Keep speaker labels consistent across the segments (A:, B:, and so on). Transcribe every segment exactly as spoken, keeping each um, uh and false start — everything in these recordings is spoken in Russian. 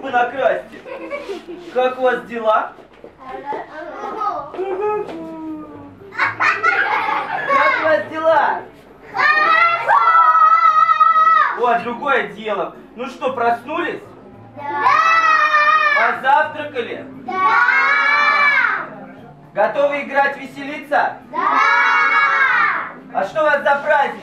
A: вы накрасьте. Как у вас дела? Как у вас дела? Вот, другое дело. Ну что, проснулись?
B: Да!
A: Позавтракали?
B: Да!
A: Готовы играть, веселиться?
B: Да!
A: А что у вас за праздник?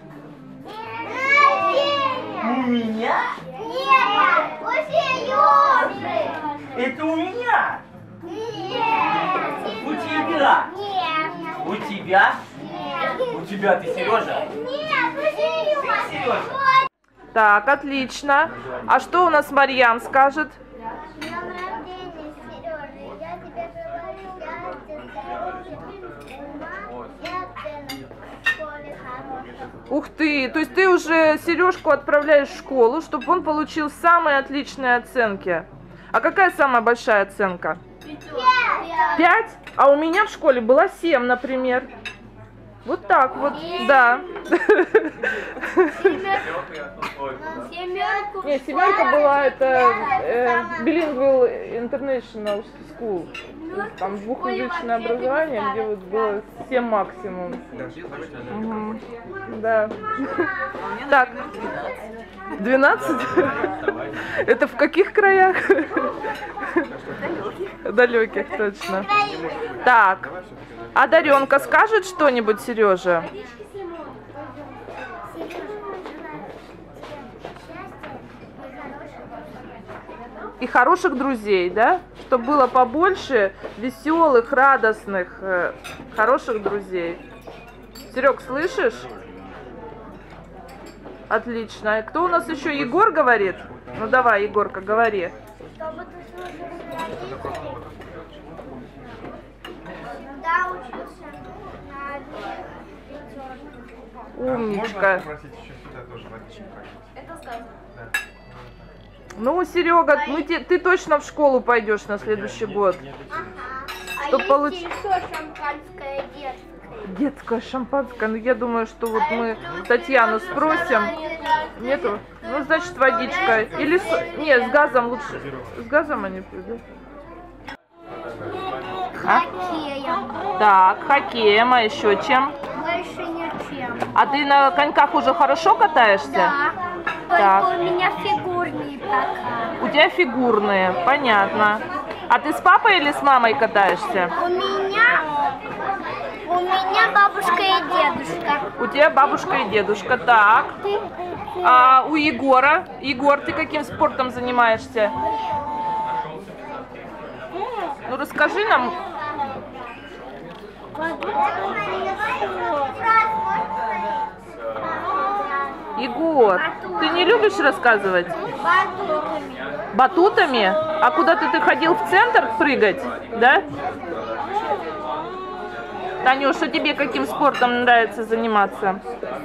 B: Рождение!
A: У меня?
B: Нет! У Сережи!
A: Это у меня?
B: Нет!
A: У тебя?
B: Нет!
A: У тебя?
B: Нет!
A: У тебя ты, Сережа?
B: Нет! У Сережи!
A: Ты, Сережа?
C: Так, отлично. А что у нас Марьям скажет?
B: Днем рождения, Сережа! Я тебе желаю счастья, здоровья, ума и оценок в школе хороших.
C: Ух ты, то есть ты уже Сережку отправляешь в школу, чтобы он получил самые отличные оценки. А какая самая большая оценка? Пять? А у меня в школе была семь, например. Вот так вот, да. Не, семерка была, это э, Bilingual International School. Там двухязычное образование, где вот было семь максимум. Угу. Да. Так. двенадцать? Это в каких краях? Далеких, точно. Так. А Даренка скажет что-нибудь Сереже? И хороших друзей, да? Чтобы было побольше веселых, радостных, э, хороших друзей. Серег, слышишь? Отлично. И кто у нас еще? Егор говорит? Ну давай, Егорка, говори.
B: Чтобы ты слушал родителей, да, учился на пятерку.
C: Умничка.
D: Попросить еще сюда тоже водичку.
B: Это сказано.
D: Да.
C: Ну, Серега, мы те, ты точно в школу пойдешь на следующий год.
B: Ага. А
C: Что
B: есть
C: получ-
B: еще шампанское детское?
C: Детское шампанское. Ну, я думаю, что вот мы Татьяну спросим. Нету? Ну, значит, водичка. Или с... Нет, с газом лучше. С газом они пьют, да? А?
B: Хоккеем.
C: Так, хоккеем, а еще чем?
B: Больше ничем.
C: А ты на коньках уже хорошо катаешься?
B: Да.
C: Так.
B: Только у меня фигурные пока.
C: У тебя фигурные, понятно. А ты с папой или с мамой катаешься?
B: У меня... У меня бабушка и дедушка.
C: У тебя бабушка и дедушка, так.
B: Ты...
C: А у Егора? Егор, ты каким спортом занимаешься? Ну расскажи нам. Егор, ты не любишь рассказывать?
B: Батутами.
C: Батутами? А куда-то ты ходил в центр прыгать, да? Танюша, тебе каким спортом нравится заниматься?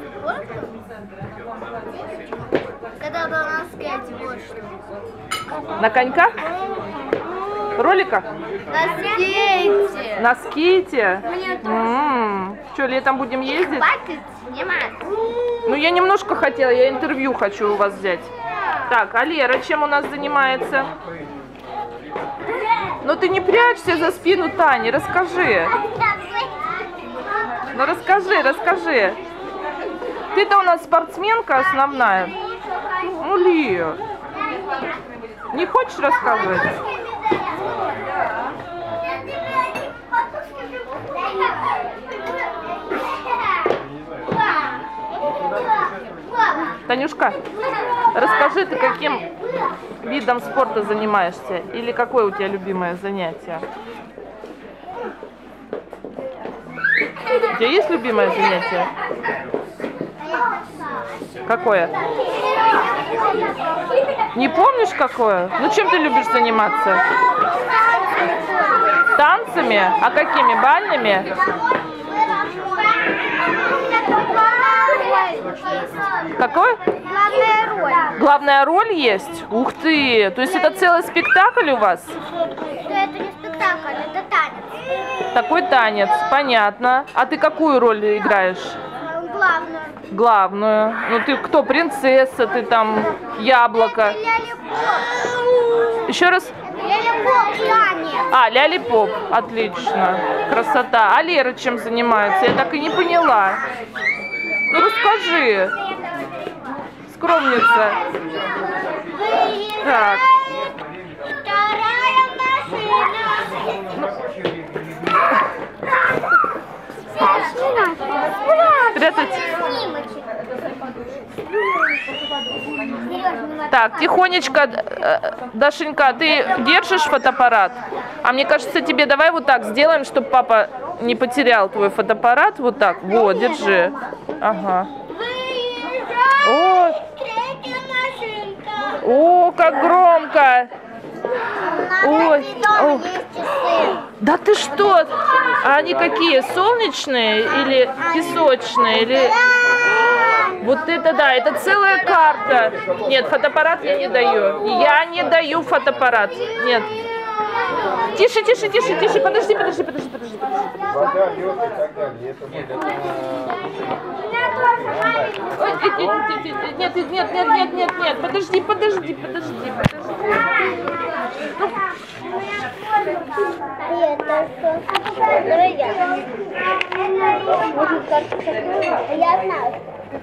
B: Когда был на скейте, вот что.
C: На коньках? Роликах?
B: На скейте.
C: На скейте?
B: Мне тоже.
C: М-м. Что, летом будем ездить?
B: Хватит снимать.
C: Ну, я немножко хотела, я интервью хочу у вас взять. Так, а Лера чем у нас занимается? Ну, ты не прячься за спину Тани, расскажи. Ну, расскажи, расскажи. Ты-то у нас спортсменка основная. Ну, Лия, не хочешь рассказывать? Танюшка, расскажи, ты каким видом спорта занимаешься? Или какое у тебя любимое занятие? У тебя есть любимое занятие? Какое? Не помнишь какое? Ну чем ты любишь заниматься? Танцами? А какими? Бальными? Какой?
B: Главная роль.
C: Главная роль есть? Ух ты! То есть это целый спектакль у вас?
B: Что это не спектакль, это танец.
C: Такой танец, понятно. А ты какую роль играешь?
B: Главную.
C: Главную. Ну ты кто? Принцесса, ты там яблоко.
B: Я люблю.
C: Еще раз. А, Ляли-поп. Отлично. Красота. А Лера чем занимается? Я так и не поняла. Ну расскажи. Скромница. Так. Спрятать. Так, тихонечко, Дашенька, ты держишь фотоаппарат? А мне кажется, тебе давай вот так сделаем, чтобы папа не потерял твой фотоаппарат. Вот так. Вот, держи. Ага. О, О как громко. Ой, о. Да ты что? А они какие? Солнечные или песочные? Или... Вот это да, это целая карта. Нет, фотоаппарат я не даю. Я не даю фотоаппарат. Нет. Тише, тише, тише, тише. Подожди, подожди, подожди, подожди. Ой, нет, нет, нет, нет, нет, нет, нет. Подожди, подожди, подожди, подожди. Ну.
B: Это что? Я знаю.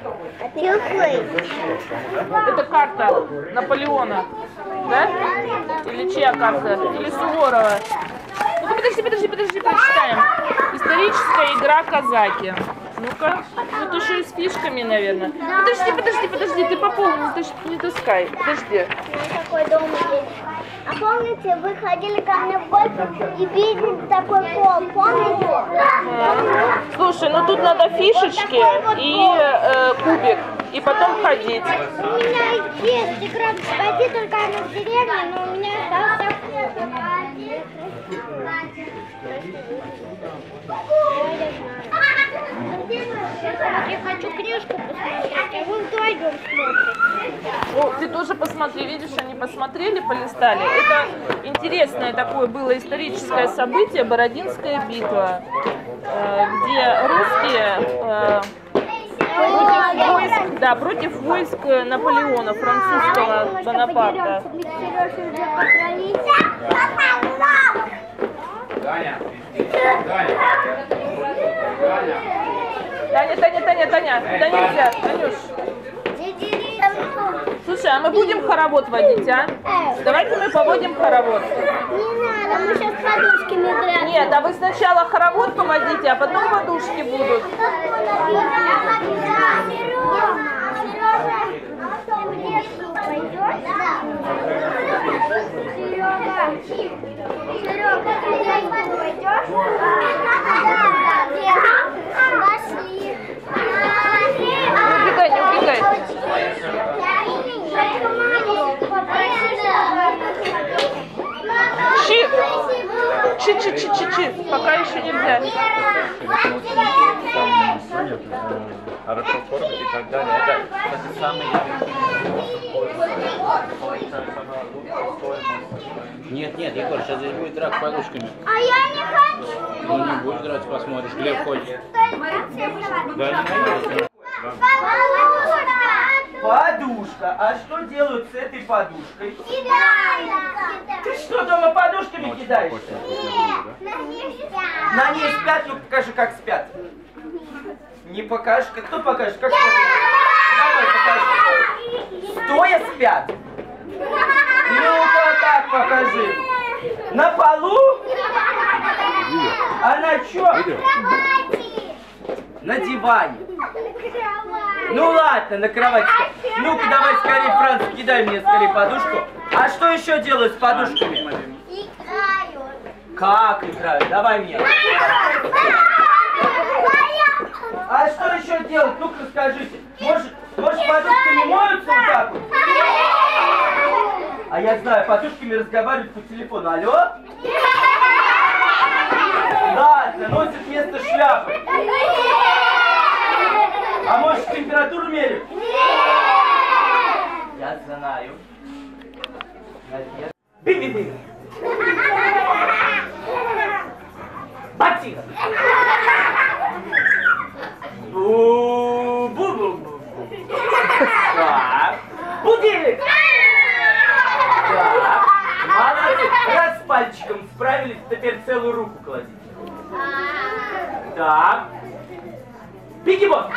C: Это карта Наполеона, да? Или чья карта? Или Суворова? Ну-ка, подожди, подожди, подожди, прочитаем. Историческая игра казаки. Ну-ка, вот еще и с фишками, наверное. Подожди, подожди, подожди, ты по полу не, тас- не таскай. Подожди.
B: Такой дом есть. А помните, вы ходили ко мне в гости и видели такой пол, помните?
C: А. Слушай, ну тут надо фишечки и э, кубик, и потом ходить.
B: У меня есть игра в воде, только она в деревне, но у меня остался кубик. Я хочу книжку посмотреть, а вы вдвоем смотрите.
C: О, ты тоже посмотри, видишь, они посмотрели, полистали. Это интересное такое было историческое событие, Бородинская битва, э, где русские э, против войск, да, против войск Наполеона, французского Бонапарта.
A: Таня.
C: Таня, Таня, Таня, Таня, туда нельзя, Танюш. Слушай, а мы будем хоровод водить, а? Давайте мы поводим хоровод.
B: Не надо, мы сейчас подушками играем.
C: Нет, а вы сначала хоровод поводите, а потом подушки будут. Не убегай, не убегай. Чи, чи, чи, чи, чи, чи. Пока еще нельзя.
A: Хорошо кормят и так далее. Это, кстати, самый Нет, нет, Егор, сейчас здесь будет драка подушками.
B: А я не хочу.
A: Ну не будешь драться, посмотришь. Глеб хочет. Да, не Подушка. А что делают с этой подушкой?
B: Кидаю.
A: Ты что, дома подушками кидаешься?
B: Нет, на ней спят.
A: На ней спят? Ну покажи, как спят. Не покажешь? Кто покажет? Как спят? Давай покажи. Стоя спят? Ну-ка так покажи. На полу? А на чё? На диване. Ну ладно, на кровати. Ну-ка давай скорее, Франц, кидай мне скорее подушку. А что еще делают с подушками?
B: Играют.
A: Как играют? Давай мне. А что еще делать? Ну-ка скажите. Может, может подушками моются вот так вот? А я знаю, подушками разговаривают по телефону. Алло? Ладно, носят вместо шляпы. А может температуру меряют? Я знаю. Би-би-би. Ботинок. Бу-бу-бу-бу. Так. Будильник. Так. целую руку кладите. Так. Беги-бот!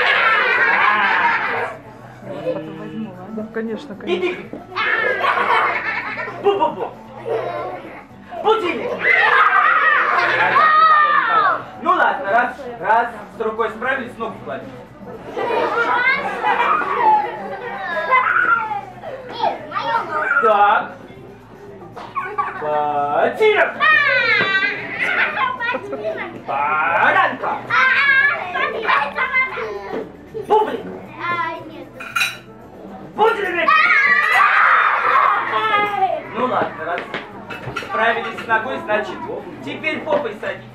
C: Да, конечно, конечно.
A: Иди! Бу-бу-бу! Будильник! Ну ладно, раз, раз с рукой справились, ногу кладите. Так. Ботинок! Баранка! Бублик! Будильник! Ну ладно, раз справились с ногой, значит, теперь попой садитесь.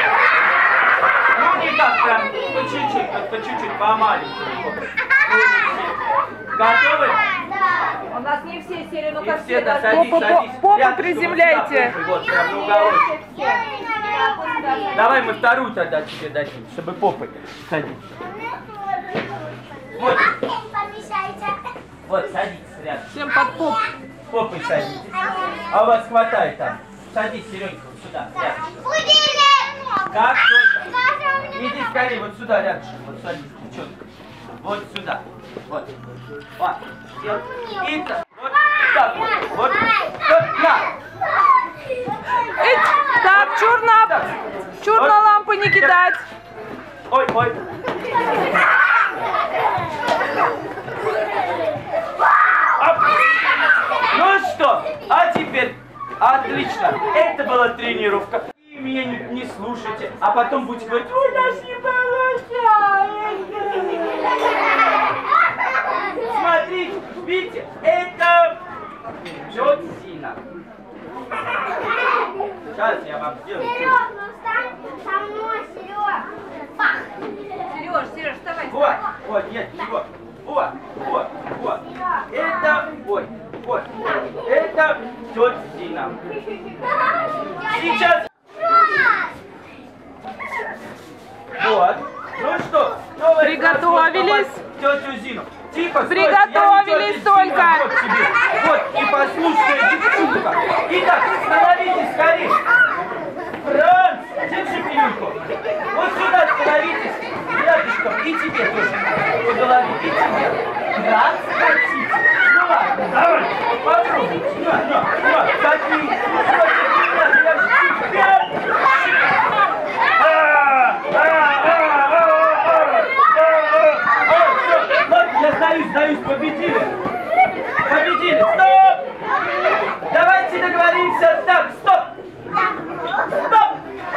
A: Ну не так прям, по чуть-чуть, по чуть-чуть, по маленькому. Готовы?
D: У нас не все сели, ну
A: И
D: как
A: все, да,
D: все
A: садись,
C: Попу-
A: садись.
C: попу
A: Рядышком,
C: приземляйте.
A: Вот сюда, вот, прям на уголочек. Давай мы вторую тогда тебе дадим, чтобы попой садиться. Вот, вот, садитесь рядом.
C: Всем под поп.
A: Попой садитесь. А у вас хватает там. Садись, Серёнька, вот сюда, рядом. Как только. Иди скорее, вот сюда, рядышком. Вот садись, девчонка. Вот сюда. Вот. Вот. И так. Вот так вот. Вот. Вот. На.
C: Эй, так, чурно,
A: Так.
C: чурно
A: Вот.
C: лампы не кидать.
A: Ой, ой. Оп. Ну что, а теперь отлично. Это была тренировка. И меня не, не слушайте, а потом будете говорить, у нас не получается. Смотрите, видите, это тетя Зина. Сейчас я вам сделаю.
B: Серег, ну встань со мной, Серег.
D: Сереж, Сереж, вставай.
A: Вот, вот, нет, его. Вот, вот, вот. Это, ой, вот. Это тетя Зина. Сейчас. Вот. Ну что, новый
C: Приготовились.
A: тетю Зину. Типа,
C: Приготовились только.
A: Вот тебе. Вот, и послушная девчонка. Итак, становитесь скорее. Франц, держи пилюльку. Вот сюда становитесь. Рядышком. И тебе тоже. По голове. И тебе. Раз, хотите. Ну ладно, давай. Попробуйте. На, на, на. Такие. Я же пять. Я сдаюсь, сдаюсь, победили. Победили. Стоп! Давайте договоримся. Так, стоп! Стоп!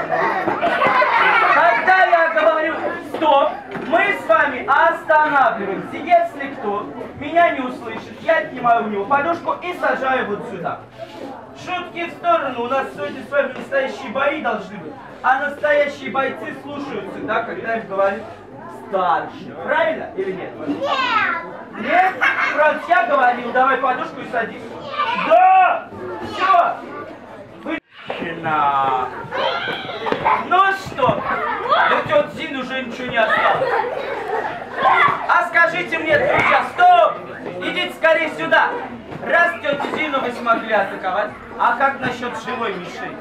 A: Когда я говорю стоп, мы с вами останавливаемся. Если кто меня не услышит, я отнимаю у него подушку и сажаю вот сюда. Шутки в сторону. У нас сегодня с вами настоящие бои должны быть. А настоящие бойцы слушаются, да, когда им говорит старший. Правильно или нет?
B: Нет!
A: Нет? Франц, я говорил, давай подушку и садись. Да! Все! Выпущена! Ну что? До тети Зины уже ничего не осталось. А скажите мне, друзья, стоп! Идите скорее сюда! Раз тетю Зину вы смогли атаковать, а как насчет живой мишени?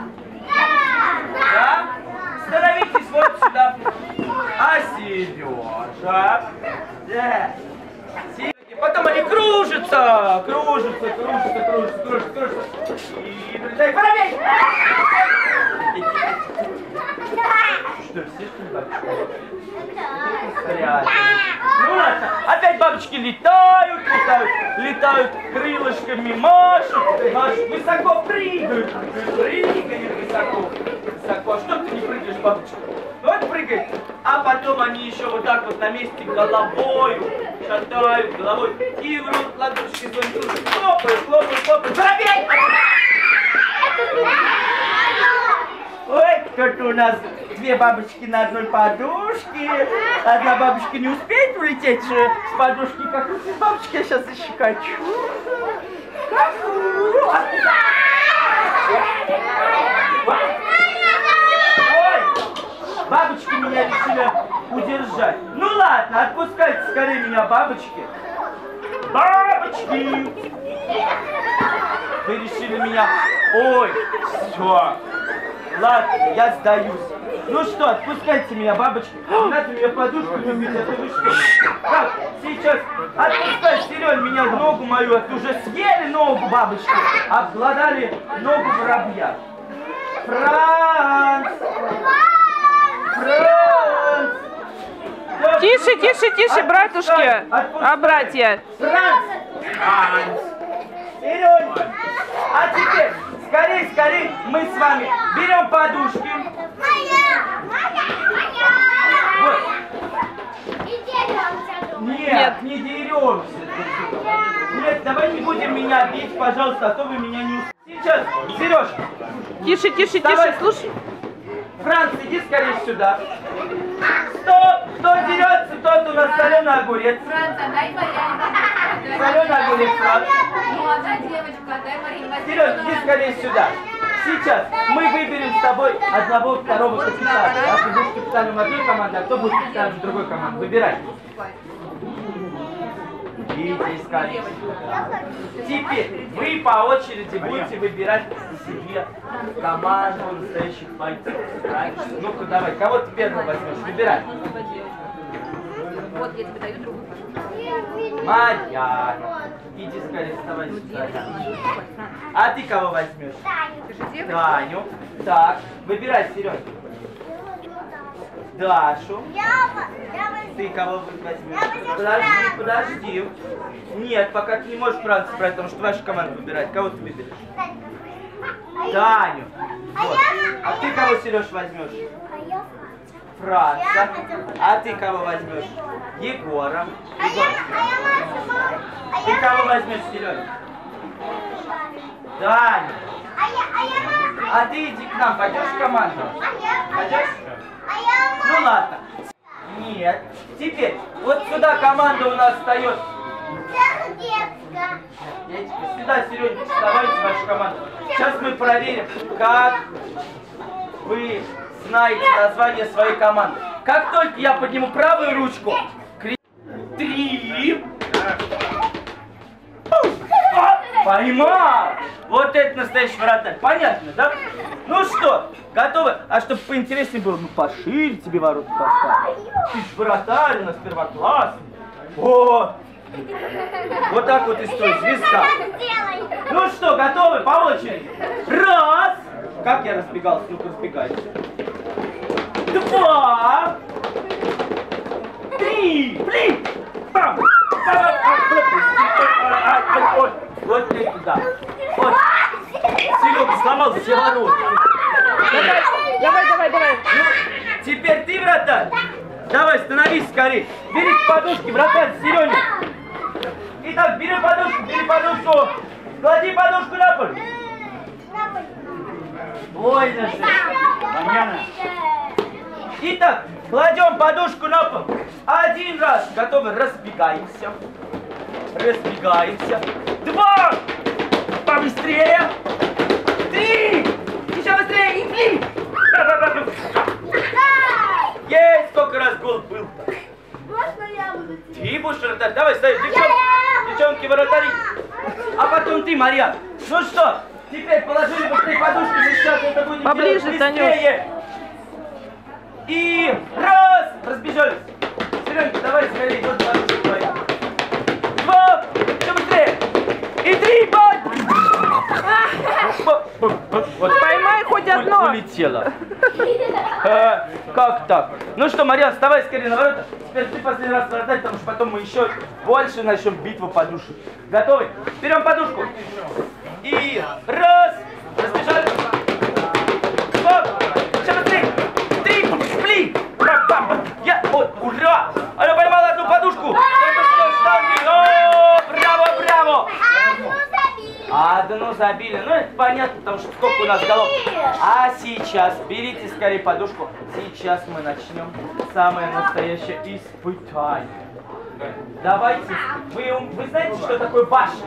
A: Да? Становитесь вот сюда. А Сережа? Да. Сережа. Потом они кружатся, кружатся, кружатся, кружатся, кружатся, кружатся. И прилетает воробей! Что, все что ли большое? Ну ладно, опять бабочки летают, летают, летают крылышками, машут, машут, высоко прыгают, прыгают высоко, высоко. Что ты не прыгаешь, бабочка? Вот прыгает, а потом они еще вот так вот на месте головой шатают, головой, и в рот ладошки своим кружат, хлопают, хлопают, хлопают, воробей! Ой, кто-то у нас две бабочки на одной подушке. Одна бабочка не успеет улететь же с подушки. Какую бабочку я сейчас защекочу. Ой, бабочки меня решили удержать. Ну ладно, отпускайте скорее меня, бабочки. Бабочки! Вы решили меня... Ой, все. ладно, я сдаюсь. Ну что, отпускайте меня, бабочки. Не надо мне подушку любить, а то вы что? Так, сейчас отпускай, Серёнь, меня ногу мою. Это уже съели ногу, бабочки. Обглодали ногу воробья. Франц! Франц!
C: Тише, тише, тише, братушки. А братья?
A: Франц! Франц! Серёнь! А теперь, скорей, скорей, мы с вами берем подушки. Вот. Нет,
C: Нет.
A: не деремся. Нет, давай не будем меня бить, пожалуйста, а то вы меня не услышите. Сейчас, Сереж,
C: Тише, тише,
A: Давай.
C: тише, слушай.
A: Франц, иди скорее сюда. Стоп! Кто дерется, тот у нас соленый огурец.
D: Франц, дай Марину.
A: Соленый огурец, Франц.
D: Ну, одна девочка, дай Марину.
A: Сереж, иди скорее сюда. Сейчас мы выберем с тобой одного, второго капитана. А ты будешь капитаном одной команды, а кто будет капитаном другой команды. Выбирай. Идите скорее сюда. Теперь вы по очереди будете выбирать себе команду настоящих бойцов. Правильно? Ну-ка давай, кого ты первым возьмешь? Выбирай.
D: Вот, я тебе даю другую.
A: Марьяна. Иди скорее, вставай сюда. А ты кого возьмешь? Таню. Так, выбирай, Серега. Дашу. Ты кого возьмешь? Подожди, подожди. Нет, пока ты не можешь Франца брать, потому что ваша команда выбирает. Кого ты выберешь? Таню. Вот. А ты кого, Сереж, возьмешь? Франца. А ты кого возьмешь? Егора. Егор. Ты кого возьмешь, Серега? Даня. А ты иди к нам, пойдешь в команду? Пойдешь? Ну ладно. Нет. Теперь, вот сюда команда у нас встает. Детка, сюда, Серега, вставайте, ваша команда. Сейчас мы проверим, как вы знаете название своей команды. Как только я подниму правую ручку, кричу три. О, поймал! Вот это настоящий вратарь. Понятно, да? Ну что, готовы? А чтобы поинтереснее было, ну пошире тебе ворота поставить. Ты ж вратарь у нас первоклассный. О! Вот так вот и стоит, звезда. Ну что, готовы? По очереди. Раз. Как я разбегался? Ну-ка, разбегайся. Два. Три. Блин. Пам. Вот ты туда. Вот. Серега сломал все ворота.
C: Давай, давай, давай, давай.
A: Ну, теперь ты, вратарь. Давай, становись скорее. Бери подушки, вратарь, Серега. Итак, бери подушку, бери подушку. Клади подушку на пол. Больно же. Понятно. Итак, кладем подушку на пол. Один раз. Готовы? Разбегаемся. Разбегаемся. Два. Побыстрее. Три. Еще быстрее. И три. Есть, сколько раз гол был.
B: Можно я буду?
A: Ты будешь вратарь. Давай, ставь, девчонки. Девчонки, вратари. А потом ты, Марья. Ну что, теперь положили быстрее подушку. Сейчас это будет
C: Поближе,
A: делать быстрее. И раз. Разбежались. Серенька, давай скорее. Вот подушку твою. Два. Еще быстрее. И три. Вот.
C: Поймай хоть одно.
A: Улетела. Э, как так? Ну что, Марьян, вставай скорее на ворота. Теперь ты последний раз вратарь, потому что потом мы еще больше начнем битву подушек. Готовы? Берем подушку. И раз. Разбежали. Два. Еще быстрее. Три. Блин. Я. Ой, ура. Она поймала одну подушку. Это с штанги. О, браво, браво. Одну забили. Ну, это понятно, потому что сколько у нас голов. А сейчас, берите скорее подушку. Сейчас мы начнем самое настоящее испытание. Давайте. Вы, вы знаете, что такое башня?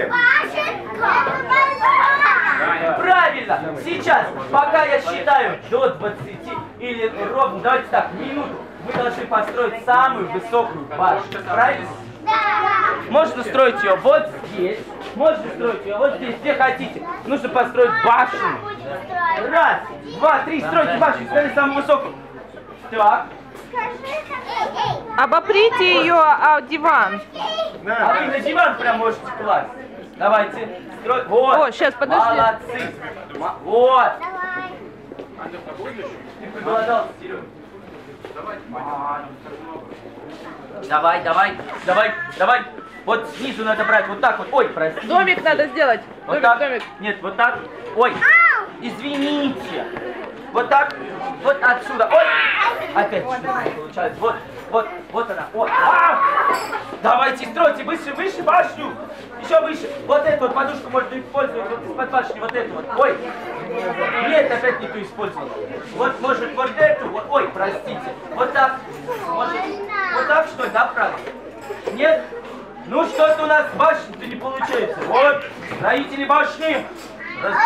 A: Правильно. Сейчас, пока я считаю до двадцати, или ровно, давайте так, минуту, вы должны построить самую высокую башню. Правильно? Можно строить ее вот здесь, можно строить ее вот здесь, где хотите. Нужно построить башню
B: строим.
A: Раз, два, три, стройте башню, скорее самую высокую. Так.
C: Обоприте ее о диван.
A: А вы на диван прям можете класть. Давайте. Строй. Вот.
C: О, щас, подожди.
A: Молодцы. М- Вот.
B: Давай.
A: Ты проголодался, Серега. Давай, давай, давай, давай. Вот снизу надо брать, вот так вот. Ой, прости.
C: Домик надо сделать.
A: Вот
C: Домик,
A: так.
C: домик.
A: Нет, вот так. Ой, извините. Вот так. Вот отсюда. Ой. Опять что-то получается. Вот, вот, вот она. Вот. А! Давайте, стройте выше, выше башню. Еще выше. Вот эту вот подушку можно использовать. Вот из-под башни. Вот эту вот. Ой. Нет, опять не ту использовал. Вот, может, вот эту. Вот. Ой, простите. Вот так. Может, вот так что ли, да, правда? Нет? Ну что-то у нас башни-то не получается. Вот, строители башни. Раз-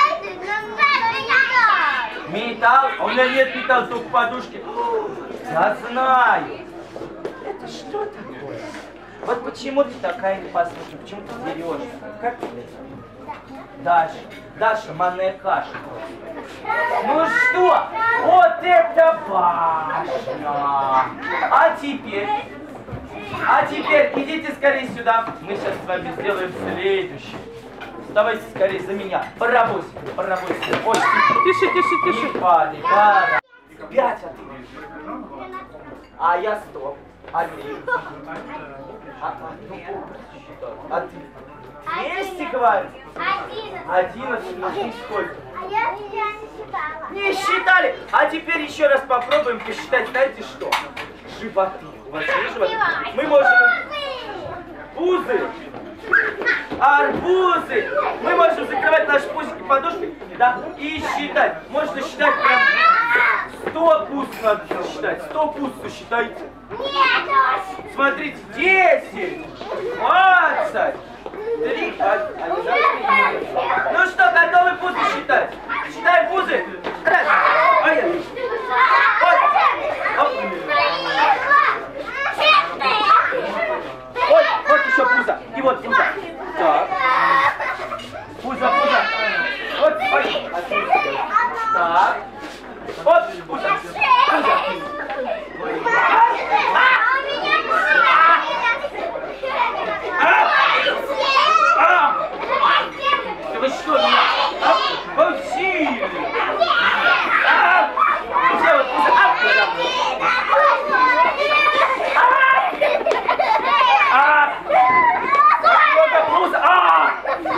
A: Металл? А у меня нет металла, только подушки. Я знаю. Это что такое? Вот почему ты такая непослушная? Почему ты дерешься? Как ты это? Даша. Даша, манная каша. Ну что? Вот это башня. А теперь? А теперь идите скорее сюда. Мы сейчас с вами сделаем следующее. Вставайте скорее за меня. Поработайте, поработайте. Ой,
C: Тише, тише, тише.
A: не падай, да. Пять, а ты? А я сто. А ты? А, а, ну, считаю. А ты? Вместе говорим? Одиннадцать, ну ты сколько?
B: А я тебя не считала.
A: Не считали. А теперь еще раз попробуем посчитать, знаете что? Животы. У вас есть животы? Мы можем... Пузы. Арбузы. Мы можем закрывать наши пузики подушкой, да, и считать. Можно считать прям сто пуз надо считать. Сто пуз считайте.
B: Нет,
A: Смотрите, десять, двадцать, три, а, а, ну что, готовы пузы считать? Считаем пузы. Раз, поехали. Вот. Оп. Ой, вот еще пузо. И вот пузо. Так. Пузо, пузо. Вот, ой. Так. Вот, пузо. Пузо. А! Да вы что, меня? А? Получили! А! Где вот пузо? А! А! Много пузо! А!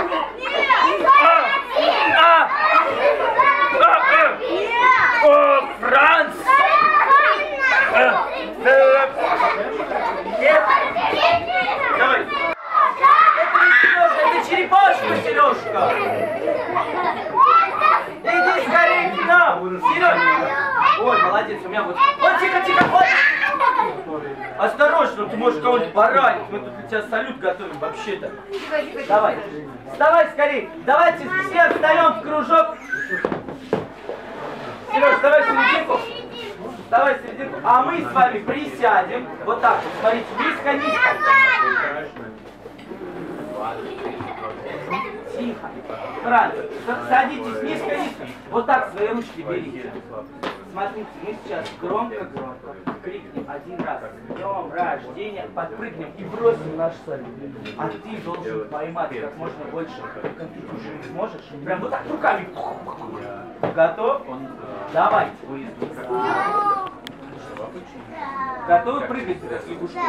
A: А! А! О, Франц! Нет! Давай! Это черепашка, Сережка! Иди скорее к нам! Сережа! Ой, молодец, у меня вот... Вот, тихо, тихо, вот! Осторожно, ты можешь кого-нибудь поранить. Мы тут для тебя салют готовим вообще-то. Давай. Вставай скорее. Давайте все встаем в кружок. Сереж, давай в серединку. Давай в серединку. А мы с вами присядем. Вот так вот. Смотрите, низко-низко. Тихо. Франц, садитесь низко-низко. Вот так свои ручки берите. Смотрите, мы сейчас громко-громко крикнем один раз с днем рождения, подпрыгнем и бросим наш салют. А ты должен поймать как можно больше конфетюшек. Сможешь? Прям вот так руками. Готов? Давайте. Готовы прыгать с лягушкой?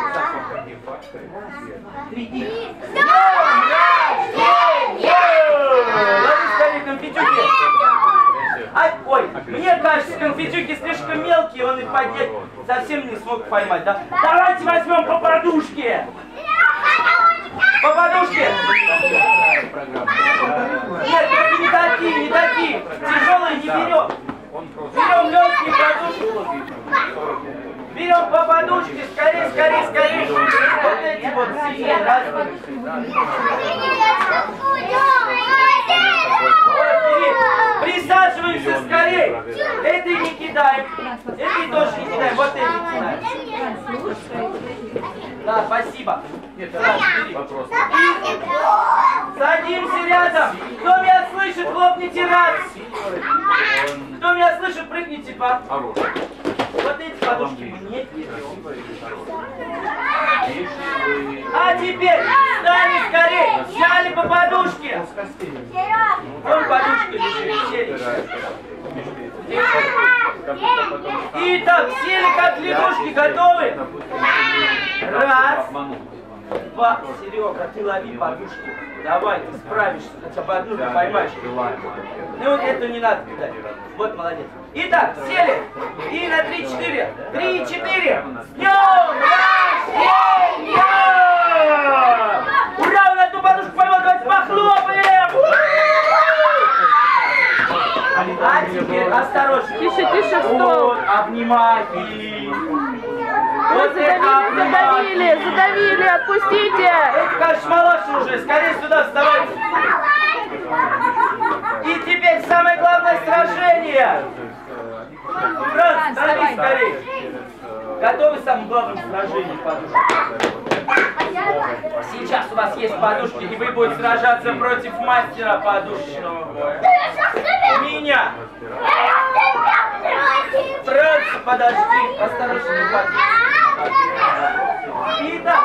A: Три и... С днем рождения! Ложись скорее конфетюки. А, ой, мне кажется, конфетюки слишком мелкие, он их поднять совсем не смог поймать, да? Давайте возьмем по подушке! По подушке! Нет, только не такие, не такие! Тяжелые не берем! Берем легкие подушки! Берем по подушке, скорее, скорее, скорее! Вот эти вот синие разные! Присаживаемся скорее. Этой не кидаем. Этой тоже не кидаем. Вот этой кидаем. Да, спасибо. Садимся рядом. Кто меня слышит, хлопните раз. Кто меня слышит, прыгните по. Вот эти подушки мне берем. А теперь встали скорее, взяли по подушке. Вон подушка лежит, сели. Итак, сели как лягушки, готовы? Раз, два, Серега, ты лови подушку. Давай, ты справишься, хотя бы одну ты поймаешь. Ну, это не надо кидать. Вот, молодец. Итак, сели. И на три-четыре. Три-четыре. С днем рождения! Ура, он одну подушку поймал, давайте похлопаем! А теперь осторожно.
C: Тише, тише, стоп.
A: Вот, обнимайте. Вот это
C: Задавили, задавили,
A: обнимайте.
C: задавили, отпустите.
A: Это, конечно, малаша уже. Скорее сюда вставайте. И теперь самое главное сражение. Франц, давай скорее. Готовы к самому главному сражению, подушки? Сейчас у вас есть подушки, и вы будете сражаться против мастера подушечного боя. Меня. Франц, подожди. Осторожно, не упади. Итак,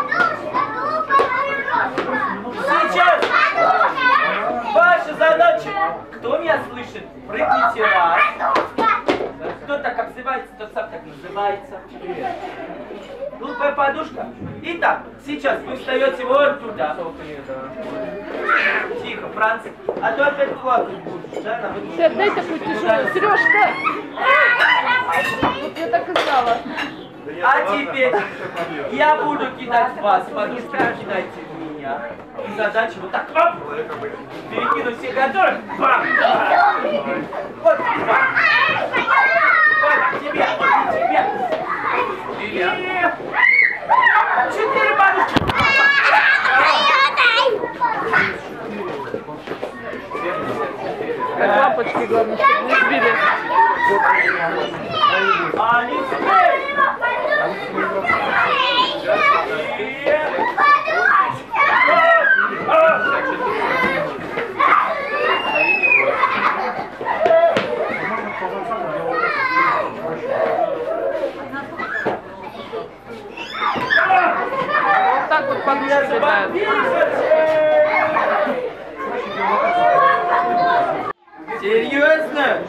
A: сейчас ваша задача. Кто меня слышит? Прыгните раз. Кто так обзывается, тот сам так называется. Глупая подушка. Итак, сейчас вы встаете вот туда. Тихо, Франц. А то опять плакать будешь, да?
C: Ты отдай такую тяжелую. Сережка. Вот я так и знала.
A: А теперь я буду кидать в вас, подушки вы кидайте в меня. И задача вот так, оп, перекину все готовы. Бам! Вот, бам! Вот тебе, вот тебе. И... Четыре подушки.
C: Лапочки, главное, чтобы не сбили.
A: А не теперь.
C: Вот так вот подушки летают.
A: Серьезно?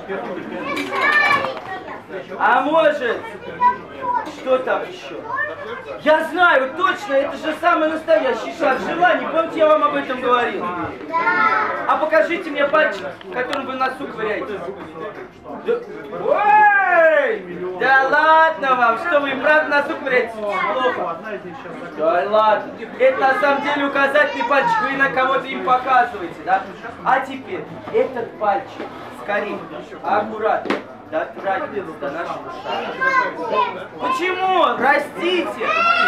A: А может, что там еще? Я знаю, точно, это же самый настоящий шар желаний. Помните, я вам об этом говорил? А покажите мне пальчик, которым вы носу ковыряете. Да... Ой! Да ладно вам, что вы правда носу ковыряете? Плохо. Да ладно. Это на самом деле указательный пальчик, вы на кого-то им показываете, да? А теперь этот пальчик, скорее, аккуратно. Дотрагивается до нашего шара. Почему? Растите!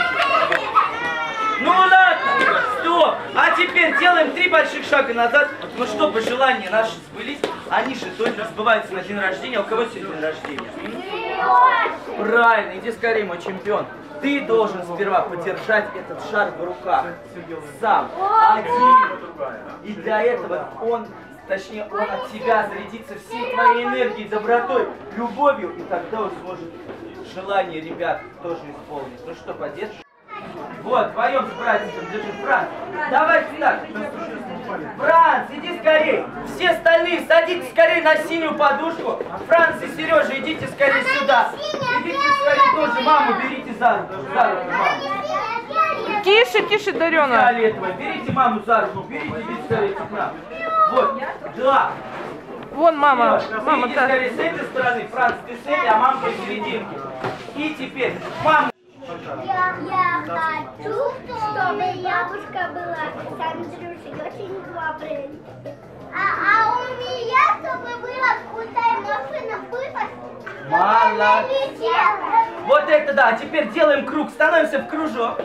A: Ну ладно, стоп! А теперь делаем три больших шага назад. Ну чтобы желания наши сбылись, они же только сбываются на день рождения. А у кого сегодня день рождения? Правильно, иди скорее, мой чемпион. Ты должен сперва подержать этот шар в руках. Сам. Один. И для этого он... Точнее, он от тебя зарядится всей твоей энергией, добротой, любовью, и тогда он сможет желание ребят тоже исполнить. Ну что, поддержишь? Вот, вдвоем с братиком держи. Франц, давайте так. Франц, иди скорее. Все остальные садитесь скорее на синюю подушку. Франц и Сережа, идите скорее сюда. Идите скорее тоже. Маму берите за руку. За руку, маму.
C: Тише, тише, Дарена.
A: Фиолетовая. Берите маму за руку. Берите, идите скорее к нам. Вот, да.
C: Вон мама.
A: Сереж,
C: Мама,
A: иди
C: да.
A: скорее с этой стороны. Франц, ты с этой, а мама посерединке. И теперь, мама.
B: Я, я хочу, чтобы яблочко было с Андрюшей очень добрый. А, а у меня, чтобы было вкусная машина, выпасть,
A: Молодец.
B: летела.
A: Вот это да. А теперь делаем круг. Становимся в кружок.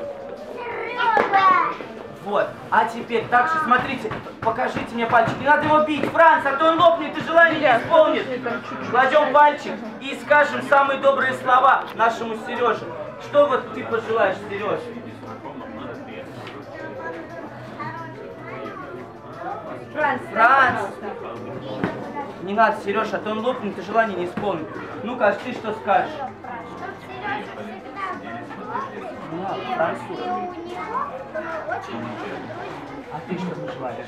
A: Вот. А теперь также, смотрите, покажите мне пальчик. Не надо его бить, Франц, а то он лопнет и желание не исполнит. Кладем пальчик и скажем самые добрые слова нашему Сереже. Что вот ты пожелаешь, Сереже?
D: Франц,
A: Франц. Не надо, Сереж, а то он лопнет и желание не исполнит. Ну-ка, а ты что скажешь?
B: Чтоб Сережа всегда был
A: Да,
B: и, и
A: Француз.
B: у него было очень много друзей.
A: А ты что пожелаешь?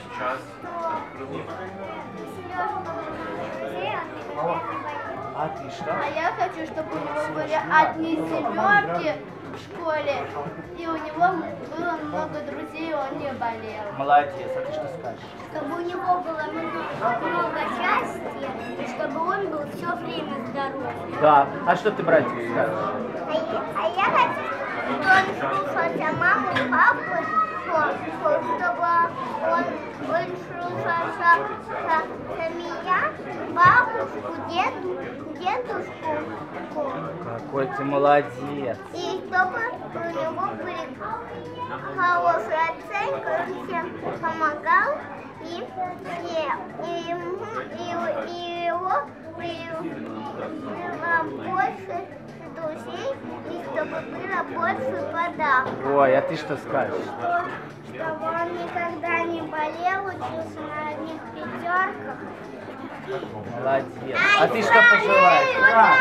A: А ты что?
E: А я хочу, чтобы у него были одни семерки в школе, и у него было много друзей, и он не болел.
A: Молодец, а ты что скажешь?
B: Чтобы у него было много, много счастья, и чтобы он был все время здоров.
A: Да. А что ты, братик, скажешь?
B: А я, а я хочу, чтобы он слушался маму, папу, чтобы он, он слушался меня, бабушку, дед, дедушку.
A: Какой ты молодец.
B: И чтобы у него были хорошие оценки, он всем помогал, и, и, и, ему- и, и его было больше друзей, и чтобы было больше подарков.
A: Ой, а ты что скажешь?
B: Чтобы он никогда не болел, учился на одних пятерках.
A: Молодец. А ты что пожелаешь? А,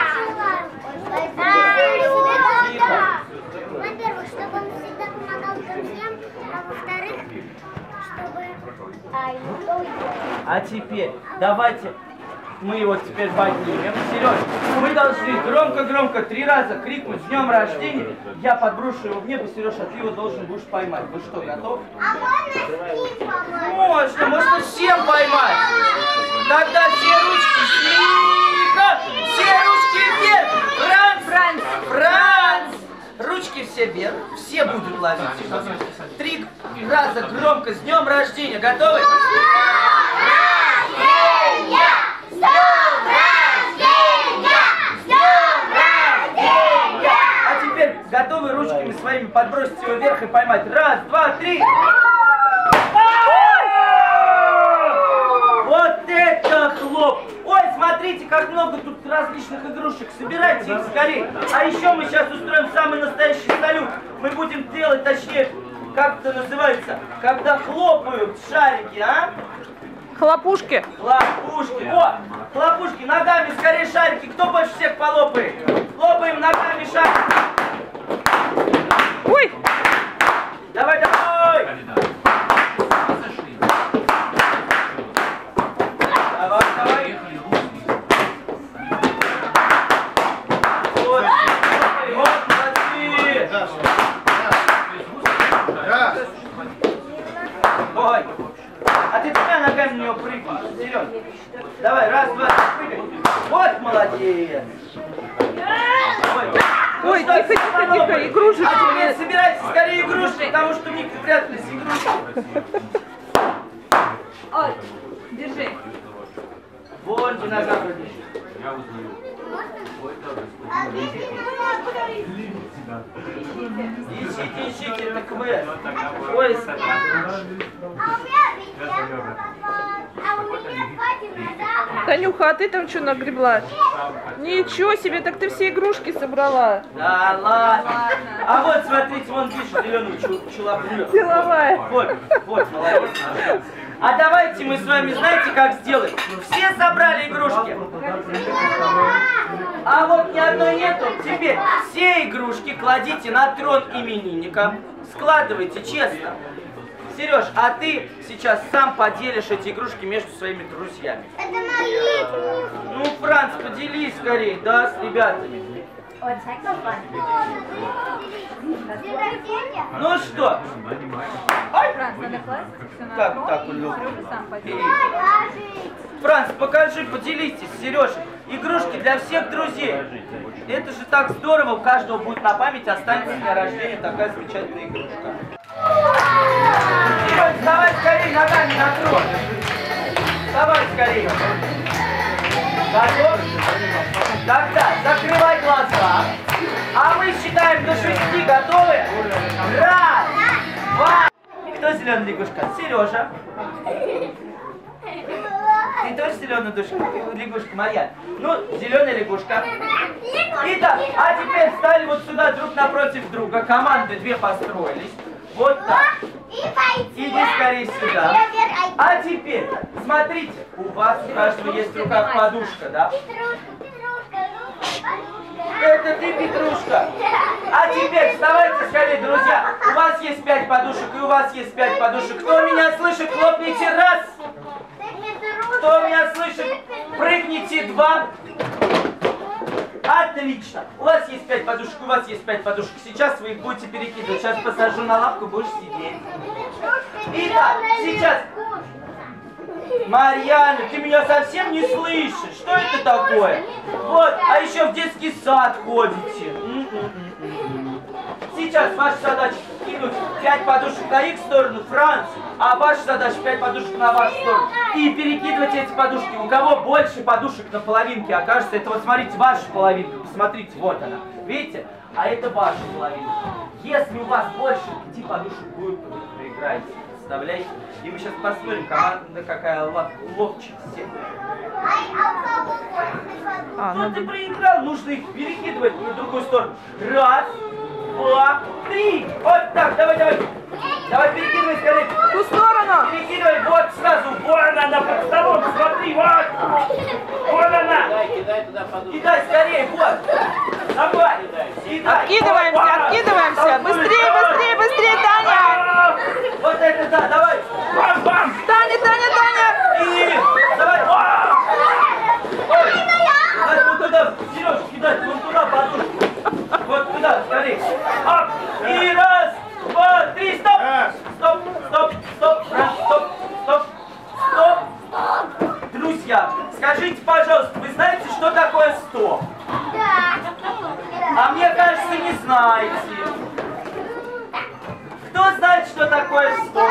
B: Во-первых, чтобы он всегда помогал друзьям, а во-вторых, чтобы... Ай, ой.
A: а теперь давайте мы его теперь поднимем. Сереж, мы должны громко-громко три раза крикнуть «С днем рождения!». Я подброшу его в небо, Сереж, а ты его должен будешь поймать. Вы что, готов?
B: А можно с ним помочь?
A: Можно, можно всем поймать. Тогда все ручки тихо, все ручки вверх. Франц, Франц, Франц. Ручки все вверх, все будут ловить. Три раза громко «С днем рождения!». Готовы? А теперь готовы ручками своими подбросить его вверх и поймать. Раз, два, три. Вот это хлоп! Ой, смотрите, как много тут различных игрушек. Собирайте их скорее. А еще мы сейчас устроим самый настоящий салют. Мы будем делать, точнее, как это называется, когда хлопают шарики, а?
C: Хлопушки.
A: Хлопушки. О, хлопушки, ногами скорее шарики. Кто больше всех полопает? Хлопаем ногами шарики.
C: Ой!
A: Давай, давай. Давай, давай. Вот, вот, молодцы. Ой. А ты двумя ногами на него прыгни, Сереж. Давай, раз, два, три, прыгай. Вот молодец. Ой,
C: Ой,
A: что,
C: тихо, тихо, тихо, игрушечки.
A: А теперь собирайте скорее игрушки, потому что мне прятались игрушки.
D: Ой, держи.
A: Вон динозавр лежит.
B: А если
A: Ищите, ищите, это квест. Ой,
B: а у меня обезьяна попалась, а у меня два динозавра.
C: Танюха, а ты там что нагребла? Ничего себе, так ты все игрушки собрала.
A: да ладно. А вот, смотрите, вон видишь зеленую чулапню.
C: Деловая.
A: Вот, вот, молодец. А давайте мы с вами, знаете, как сделаем? Все собрали игрушки. А вот ни одной нету. Теперь все игрушки кладите на трон именинника. Складывайте честно. Сереж, а ты сейчас сам поделишь эти игрушки между своими друзьями.
B: Это мои игрушки.
A: Ну, Франц, поделись скорее, да, с ребятами.
B: День рождения?
A: Ну что?
D: Франц, надо класть все на
A: Как
D: трон,
A: так,
D: и
A: Улёв?
D: Сережа сам пойдет.
B: Положить.
A: Франц, покажи, поделитесь, Сережа. Игрушки для всех друзей. Это же так здорово, у каждого будет на память, останется с дня рождения такая замечательная игрушка. Сереж, давай скорее ногами на трон. Давай скорее. Готов? Тогда закрывай глаза. А мы считаем до шести. Готовы? Раз, два. Кто зеленая лягушка? Сережа. Ты тоже зеленая лягушка моя? Ну, зеленая лягушка. Итак, а теперь встали вот сюда друг напротив друга. Команды две построились. Вот так.
B: И пойти.
A: Иди скорее сюда. А теперь, смотрите, у вас у каждого есть в руках подушка, да?
B: Петрушка, Петрушка, подушка.
A: Это ты, Петрушка. А теперь вставайте скорее, друзья. У вас есть пять подушек, и у вас есть пять подушек. Кто меня слышит, хлопните раз. Кто меня слышит, прыгните два. Отлично. У вас есть пять подушек, у вас есть пять подушек. Сейчас вы их будете перекидывать. Сейчас посажу на лавку, будешь сидеть. Итак, сейчас. Марьяна, ты меня совсем не слышишь. Что это такое? Вот, а еще в детский сад ходите. Сейчас ваша задача кинуть пять подушек на их сторону, Франц, а ваша задача пять подушек на вашу сторону. И перекидывать эти подушки. У кого больше подушек на половинке окажется, это вот смотрите, ваша половинка. Посмотрите, вот она. Видите? А это ваша половинка. Если у вас больше пяти подушек будет, то вы проиграете. Представляете? И мы сейчас посмотрим, команда какая ловчая всех.
C: А,
A: Ну
C: надо...
A: ты проиграл, нужно их перекидывать на другую сторону. Раз, два, три. Вот так, давай, давай. Давай, перекидывай скорее.
C: В ту сторону!
A: Перекидывай, вот сразу. Вон она под столом, смотри, вот. Вон она.
F: Кидай, кидай туда подушку.
A: Кидай скорее, вот. Давай. Кидай.
C: Откидываемся,
A: Вот, вот.
C: откидываемся! Быстрее, быстрее, быстрее, Таня!
A: Вот это да, давай. Бам-бам.
C: Таня, Таня, Таня!
A: И давай. Ой. Надо вот туда, Сереж, кидать, вон туда подушку. Вот туда, скорее. Оп. И раз, два, три, стоп. Стоп, стоп, стоп, раз, стоп, стоп, стоп. Друзья, скажите, пожалуйста, вы знаете, что такое стоп? А мне кажется, не знаете. Кто знает, что такое стоп?